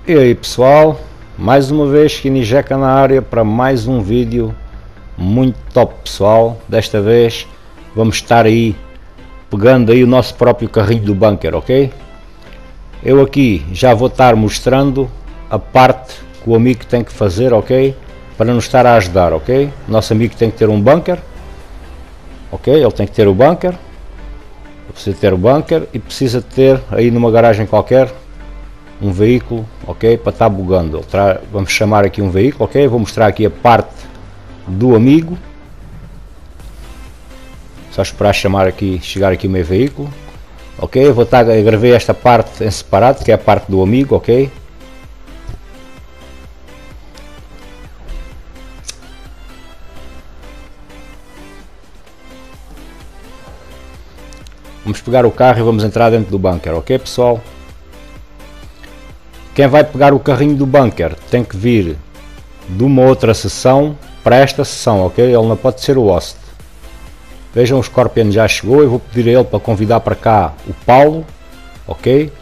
E aí pessoal, mais uma vez Kinijeca na área para mais um vídeo muito top pessoal. Desta vez vamos estar aí pegando aí o nosso próprio carrinho do bunker, ok? Eu aqui já vou estar mostrando a parte que o amigo tem que fazer, ok? Para nos estar a ajudar, ok? Nosso amigo tem que ter um bunker, ok? Ele tem que ter o bunker, precisa ter o bunker e precisa ter aí numa garagem qualquer um veículo, ok, para estar bugando. Vamos chamar aqui um veículo, ok, vou mostrar aqui a parte do amigo, só esperar chegar aqui o meu veículo, ok, eu gravei esta parte em separado, que é a parte do amigo, ok. Vamos pegar o carro e vamos entrar dentro do bunker, ok pessoal? Quem vai pegar o carrinho do bunker tem que vir de uma outra sessão para esta sessão, ok? Ele não pode ser o host. Vejam, o Scorpion já chegou, eu vou pedir a ele para convidar para cá o Paulo, ok?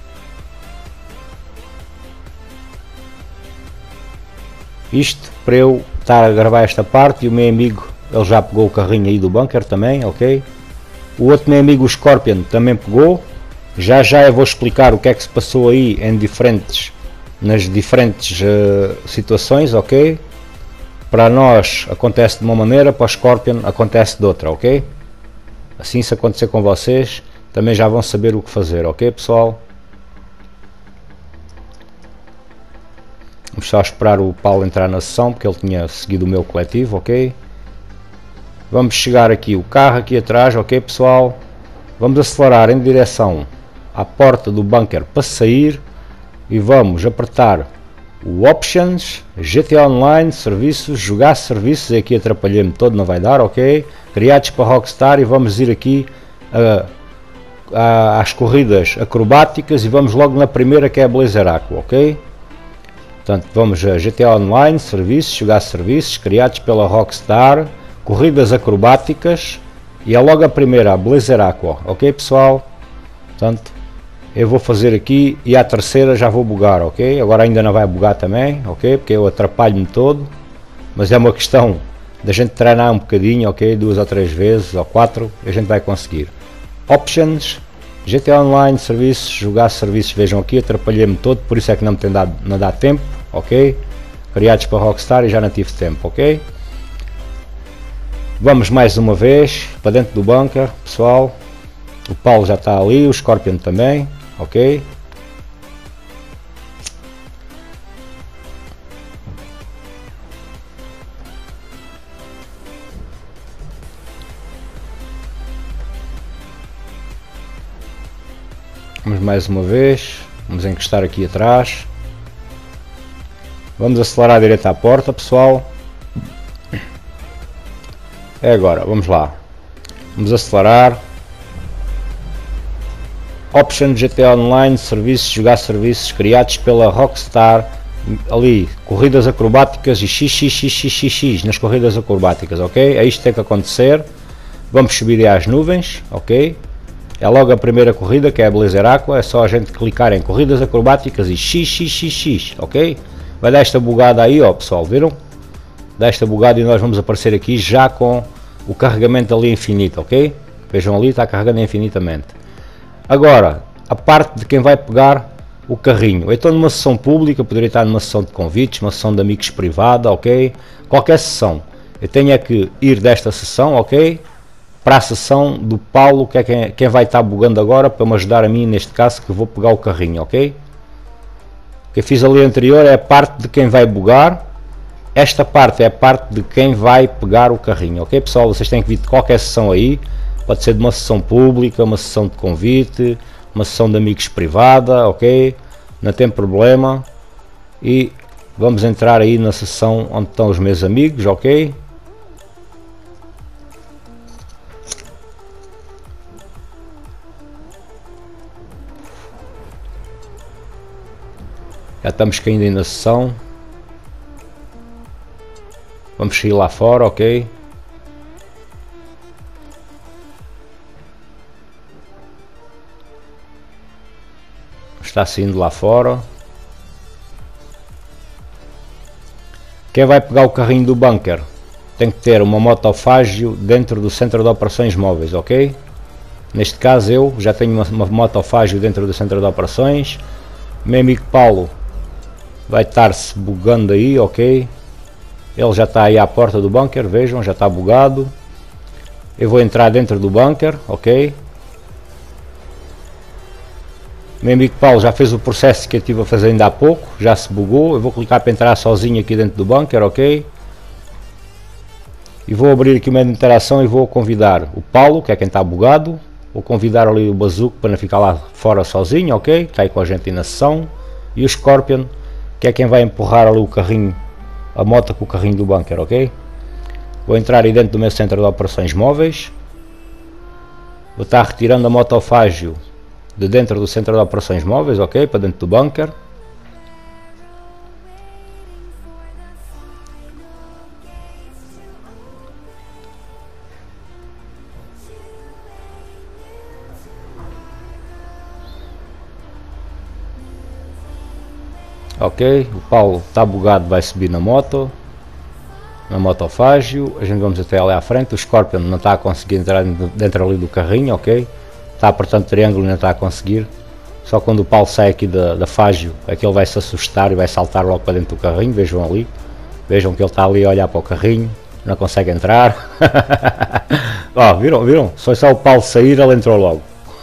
Isto para eu estar a gravar esta parte, e o meu amigo, ele já pegou o carrinho aí do bunker também, ok? O outro meu amigo, o Scorpion, também pegou. Já eu vou explicar o que é que se passou aí nas diferentes situações, ok? Para nós acontece de uma maneira, para o Scorpion acontece de outra, ok? Assim, se acontecer com vocês, também já vão saber o que fazer, ok pessoal? Vamos só esperar o Paulo entrar na sessão, porque ele tinha seguido o meu coletivo, ok? Vamos chegar aqui, o carro aqui atrás, ok pessoal? Vamos acelerar em direção à porta do bunker para sair e vamos apertar o Options, GTA Online, Serviços, Jogar Serviços, e aqui atrapalhei-me todo, não vai dar, ok? Criados para Rockstar, e vamos ir aqui às corridas acrobáticas e vamos logo na primeira, que é a Blazer Aqua, ok? Portanto, vamos a GTA Online, Serviços, Jogar Serviços, criados pela Rockstar, corridas acrobáticas, e é logo a primeira, a Blazer Aqua, ok pessoal? Portanto, eu vou fazer aqui e a terceira já vou bugar, ok? Agora ainda não vai bugar também, ok? Porque eu atrapalho-me todo, mas é uma questão da gente treinar um bocadinho, ok? 2 ou 3 vezes ou 4 a gente vai conseguir. Options, GTA Online, Serviços, Jogar Serviços, vejam aqui, atrapalhei-me todo, por isso é que não me tem dado tempo, ok? Criados para Rockstar e já não tive tempo, ok? Vamos mais uma vez para dentro do bunker, pessoal. O Paulo já está ali, o Scorpion também, ok? Vamos mais uma vez, vamos encostar aqui atrás. Vamos acelerar direto à porta, pessoal. É agora, vamos lá. Vamos acelerar. Option GTA Online, Serviços, Jogar Serviços, criados pela Rockstar. Ali, corridas acrobáticas e xxxxxx nas corridas acrobáticas, ok? É isto que tem que acontecer. Vamos subir às nuvens, ok? É logo a primeira corrida, que é a Blazer Aqua. É só a gente clicar em corridas acrobáticas e xxxxx, ok? Vai dar esta bugada aí, ó pessoal, viram? Dá esta bugada e nós vamos aparecer aqui já com o carregamento ali infinito, ok? Vejam ali, está carregando infinitamente. Agora, a parte de quem vai pegar o carrinho. Eu estou numa sessão pública, poderia estar numa sessão de convites, uma sessão de amigos privada, ok? Qualquer sessão. Eu tenho é que ir desta sessão, ok? Para a sessão do Paulo, que é quem vai estar bugando agora, para me ajudar a mim, neste caso, que vou pegar o carrinho, ok? O que eu fiz ali anterior é a parte de quem vai bugar. Esta parte é a parte de quem vai pegar o carrinho, ok pessoal? Vocês têm que vir de qualquer sessão aí, pode ser de uma sessão pública, uma sessão de convite, uma sessão de amigos privada, ok? Não tem problema. E vamos entrar aí na sessão onde estão os meus amigos, ok? Já estamos caindo aí na sessão. Vamos sair lá fora, ok? Está saindo lá fora. Quem vai pegar o carrinho do bunker tem que ter uma motofágio dentro do centro de operações móveis, ok? Neste caso eu já tenho uma motofágio dentro do centro de operações. Meu amigo Paulo vai estar-se bugando aí, ok? Ele já está aí à porta do bunker, vejam, já está bugado. Eu vou entrar dentro do bunker, ok? Meu amigo Paulo já fez o processo que eu estive a fazer ainda há pouco, já se bugou. Eu vou clicar para entrar sozinho aqui dentro do bunker, ok? E vou abrir aqui uma interação e vou convidar o Paulo, que é quem está bugado. Vou convidar ali o Bazuco para não ficar lá fora sozinho, ok? Está aí com a gente aí na sessão. E o Scorpion, que é quem vai empurrar ali o carrinho, a moto com o carrinho do bunker, ok? Vou entrar aí dentro do meu centro de operações móveis. Vou estar retirando a motofágio de dentro do centro de operações móveis, ok? Para dentro do bunker. Ok, o Paulo está bugado, vai subir na moto, na motofágio. A gente vamos até ali à frente. O Scorpion não está a conseguir entrar dentro ali do carrinho, ok? Está apertando triângulo e não está a conseguir. Só quando o Paulo sai aqui da fágio é que ele vai se assustar e vai saltar logo para dentro do carrinho. Vejam ali, vejam que ele está ali a olhar para o carrinho, não consegue entrar. Ó, viram? Foi só o Paulo sair, ele entrou logo.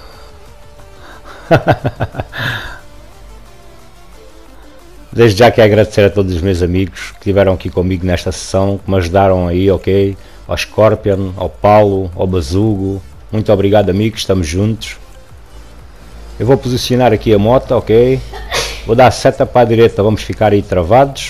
Desde já quero agradecer a todos os meus amigos que estiveram aqui comigo nesta sessão, que me ajudaram aí, ok? Ao Scorpion, ao Paulo, ao Bazugo. Muito obrigado, amigos, estamos juntos. Eu vou posicionar aqui a moto, ok? Vou dar seta para a direita, vamos ficar aí travados.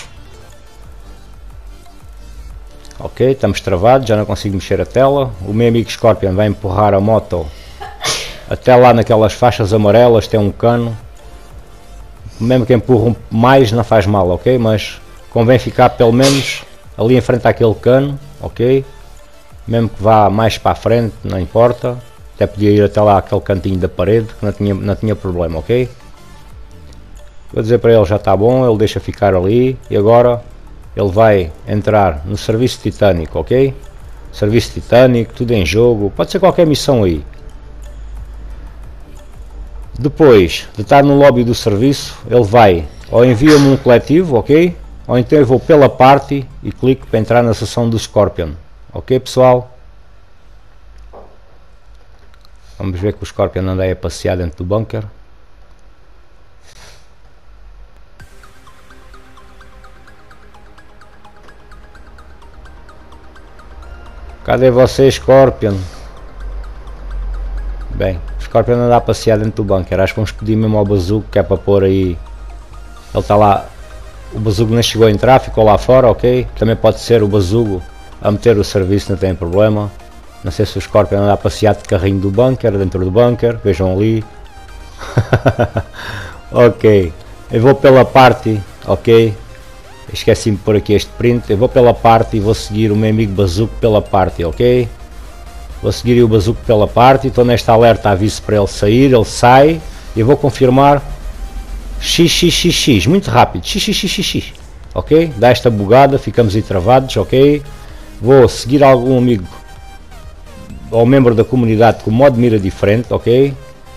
Ok, estamos travados, já não consigo mexer a tela. O meu amigo Scorpion vai empurrar a moto até lá naquelas faixas amarelas, tem um cano. Mesmo que empurram mais não faz mal, ok? Mas convém ficar pelo menos ali em frente àquele cano, ok? Mesmo que vá mais para a frente, não importa. Até podia ir até lá àquele cantinho da parede, que não tinha problema, ok? Vou dizer para ele já está bom, ele deixa ficar ali. E agora ele vai entrar no serviço titânico, ok? Serviço titânico, tudo em jogo, pode ser qualquer missão aí. Depois de estar no lobby do serviço, ele vai ou envia-me um coletivo, ok? Ou então eu vou pela party e clico para entrar na sessão do Scorpion. Ok, pessoal? Vamos ver que o Scorpion anda aí a passear dentro do bunker. Cadê você, Scorpion? Bem, o Scorpion anda a passear dentro do bunker. Acho que vamos pedir mesmo ao Bazuco, que é para pôr aí. Ele está lá. O Bazuco nem chegou a entrar, ficou lá fora, ok? Também pode ser o Bazuco a meter o serviço, não tem problema. Não sei se o Scorpion anda a passear de carrinho do bunker, dentro do bunker. Vejam ali. Ok. Eu vou pela party, ok? Esqueci-me de pôr aqui este print. Eu vou pela party e vou seguir o meu amigo Bazuco pela party, ok? Vou seguir o Bazuco pela parte, estou nesta alerta, aviso para ele sair, ele sai e eu vou confirmar XXXX, muito rápido, XXXX, ok? Dá esta bugada, ficamos aí travados, ok? Vou seguir algum amigo ou membro da comunidade com modo de mira diferente, ok?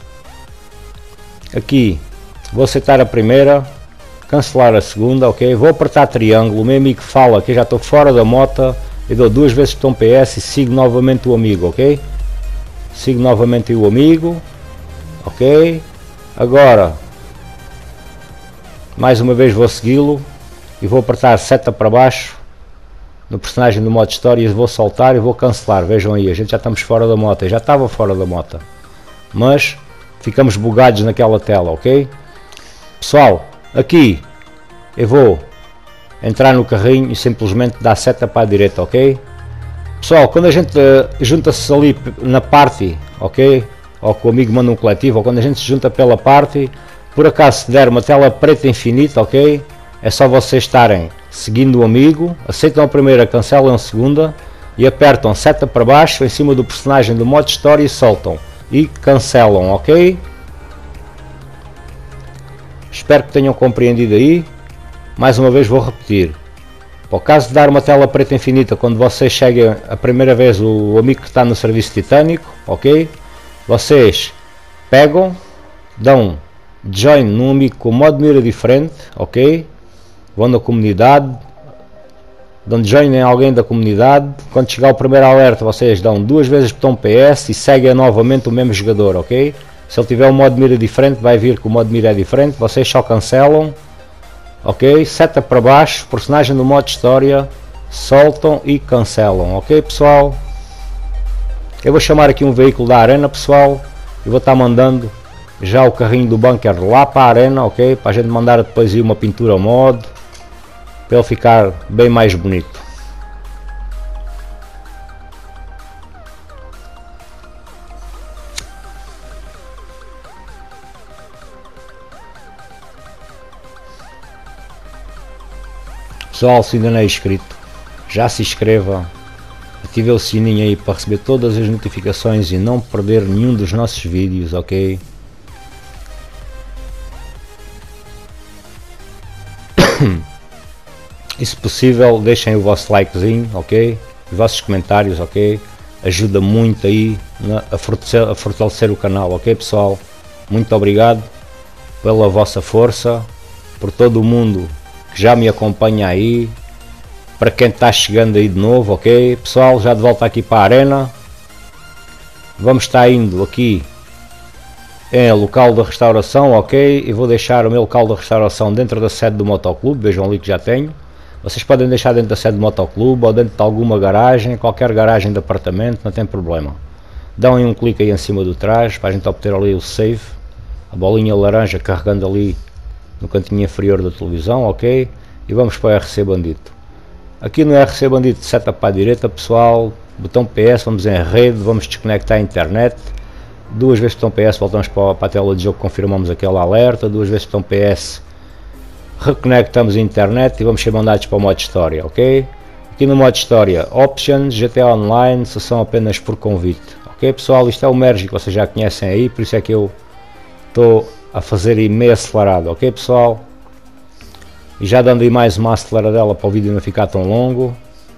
Aqui vou aceitar a primeira, cancelar a segunda, ok? Vou apertar triângulo, o meu amigo fala que eu já estou fora da moto. Eu dou duas vezes botão PS e sigo novamente o amigo, ok? Sigo novamente o amigo, ok? Agora, mais uma vez vou segui-lo e vou apertar seta para baixo no personagem do modo história e vou soltar e vou cancelar. Vejam aí, a gente já estamos fora da moto, eu já estava fora da moto, mas ficamos bugados naquela tela, ok? Pessoal, aqui eu vou entrar no carrinho e simplesmente dar seta para a direita, ok? Pessoal, quando a gente junta-se ali na party, ok? Ou que o amigo manda um coletivo, ou quando a gente se junta pela party, por acaso se der uma tela preta infinita, ok? É só vocês estarem seguindo o amigo, aceitam a primeira, cancelam a segunda e apertam seta para baixo em cima do personagem do modo história e soltam e cancelam, ok? Espero que tenham compreendido aí. Mais uma vez vou repetir, Para o caso de dar uma tela preta infinita quando vocês cheguem a primeira vez o amigo que está no serviço titânico, ok? Vocês pegam, dão join num amigo com modo de mira diferente, ok? Vão na comunidade, dão join em alguém da comunidade. Quando chegar o primeiro alerta, vocês dão 2 vezes o botão PS e seguem novamente o mesmo jogador, ok? Se ele tiver um modo de mira diferente, vai vir que o modo de mira é diferente, vocês só cancelam. Ok, seta para baixo, personagem do modo história, soltam e cancelam, ok pessoal? Eu vou chamar aqui um veículo da arena pessoal, e vou estar mandando já o carrinho do bunker lá para a arena, ok? Para a gente mandar depois ir uma pintura mod, para ele ficar bem mais bonito. Pessoal, se ainda não é inscrito, já se inscreva, ative o sininho aí para receber todas as notificações e não perder nenhum dos nossos vídeos, ok? E se possível deixem o vosso likezinho, ok? Os vossos comentários, ok? Ajuda muito aí a fortalecer o canal, ok pessoal? Muito obrigado pela vossa força, por todo o mundo que já me acompanha aí, para quem está chegando aí de novo, ok pessoal, já de volta aqui para a arena. Vamos estar indo aqui em local de restauração, ok, e vou deixar o meu local de restauração dentro da sede do motoclube, vejam ali que já tenho. Vocês podem deixar dentro da sede do motoclube ou dentro de alguma garagem, qualquer garagem de apartamento, não tem problema. Dão um clique aí em cima do trás para a gente obter ali o save, a bolinha laranja carregando ali no cantinho inferior da televisão, ok? E vamos para o RC Bandito. Aqui no RC Bandito seta para a direita pessoal, botão PS, vamos em rede, vamos desconectar a internet, 2 vezes botão PS, voltamos para a tela de jogo, confirmamos aquele alerta, 2 vezes botão PS, reconectamos a internet e vamos ser mandados para o modo história, ok? Aqui no modo história, Options, GTA Online, sessão apenas por convite, ok pessoal? Isto é o merge que vocês já conhecem aí, por isso é que eu estou a fazer aí meio acelerado, ok pessoal? E já dando aí mais uma aceleradela para o vídeo não ficar tão longo.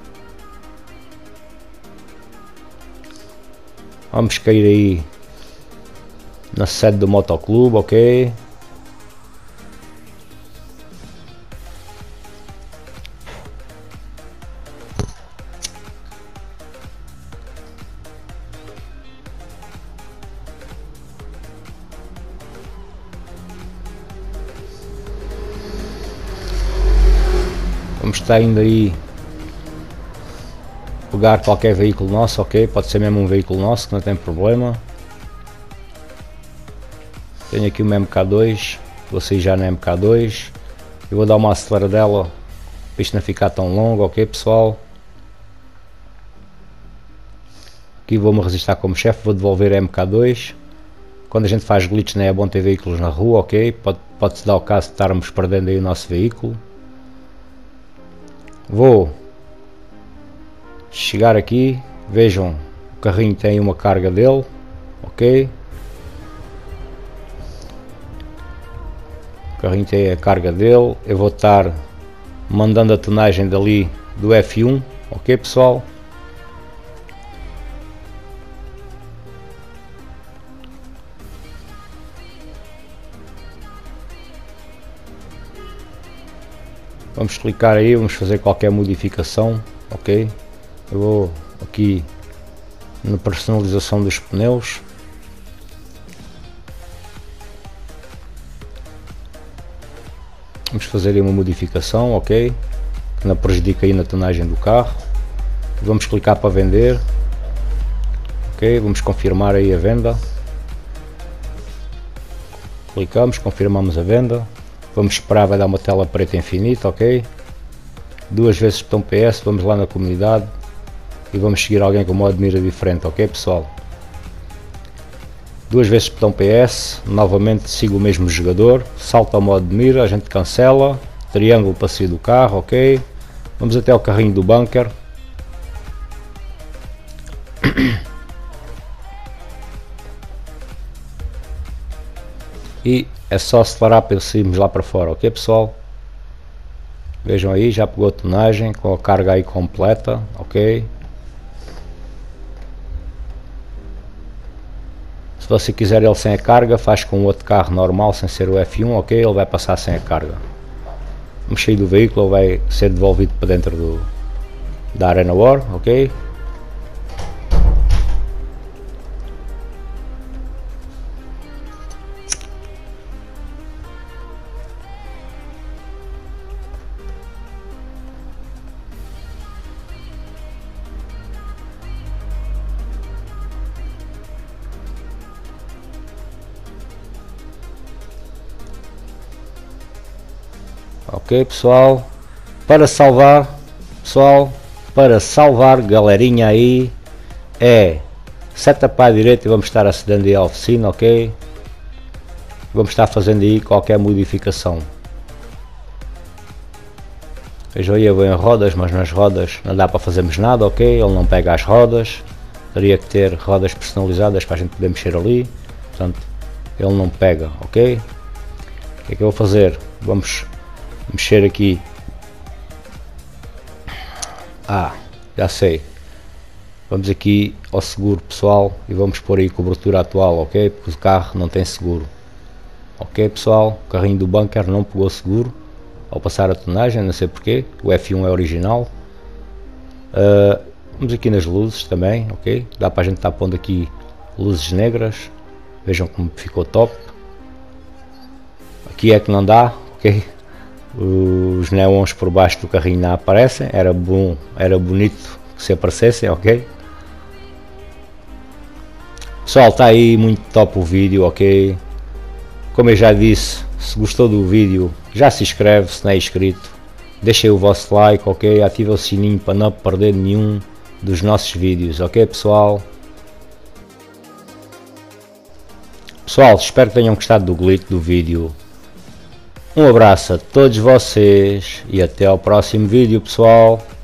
Vamos cair aí na sede do motoclube, ok? Vamos estar indo aí pegar qualquer veículo nosso, ok? Pode ser mesmo um veículo nosso, que não tem problema. Tenho aqui uma MK2, vou sair já na MK2. Eu vou dar uma aceleradela para isto não ficar tão longo, ok pessoal? Aqui vou-me registrar como chefe, vou devolver a MK2. Quando a gente faz glitch não é bom ter veículos na rua, ok? Pode-se dar o caso de estarmos perdendo aí o nosso veículo. Vou chegar aqui, vejam, o carrinho tem uma carga dele, ok? O carrinho tem a carga dele, eu vou estar mandando a tonagem dali do F1, ok pessoal? Vamos clicar aí, vamos fazer qualquer modificação, ok? Eu vou aqui na personalização dos pneus. Vamos fazer aí uma modificação, ok? Que não prejudica aí na tonagem do carro. Vamos clicar para vender. Ok, vamos confirmar aí a venda. Clicamos, confirmamos a venda. Vamos esperar, vai dar uma tela preta infinita, ok? 2 vezes botão PS, vamos lá na comunidade e vamos seguir alguém com modo de mira diferente, ok pessoal? 2 vezes botão PS, novamente sigo o mesmo jogador, salta ao modo de mira, a gente cancela, triângulo para sair do carro, ok? Vamos até ao carrinho do bunker. E é só acelerar para sairmos lá para fora, ok pessoal? Vejam aí, já pegou a tonagem com a carga aí completa, ok? Se você quiser ele sem a carga, faz com outro carro normal, sem ser o F1, ok? Ele vai passar sem a carga. Vamos sair do veículo, ele vai ser devolvido para dentro da Arena War, ok? Ok, pessoal, para salvar, galerinha aí, seta para a direita e vamos estar acedendo aí à oficina, ok? Vamos estar fazendo aí qualquer modificação. Vejam aí, eu vou em rodas, mas nas rodas não dá para fazermos nada, ok? Ele não pega as rodas, teria que ter rodas personalizadas para a gente poder mexer ali, portanto, ele não pega, ok? O que é que eu vou fazer? Vamos mexer aqui. Já sei. Vamos aqui ao seguro, pessoal, e vamos pôr aí cobertura atual, ok? Porque o carro não tem seguro. Ok, pessoal, o carrinho do bunker não pegou seguro ao passar a tonagem, não sei porquê. O F1 é original. Vamos aqui nas luzes também, ok? Dá para a gente estar pondo aqui luzes negras. Vejam como ficou top. Aqui é que não dá, ok? Os neons por baixo do carrinho não aparecem, era bonito que se aparecessem, ok? Pessoal, está aí muito top o vídeo, ok? Como eu já disse, se gostou do vídeo, já se inscreve se não é inscrito, deixem o vosso like, ok? Ative o sininho para não perder nenhum dos nossos vídeos, ok, pessoal? Pessoal, espero que tenham gostado do glitch do vídeo. Um abraço a todos vocês e até ao próximo vídeo, pessoal.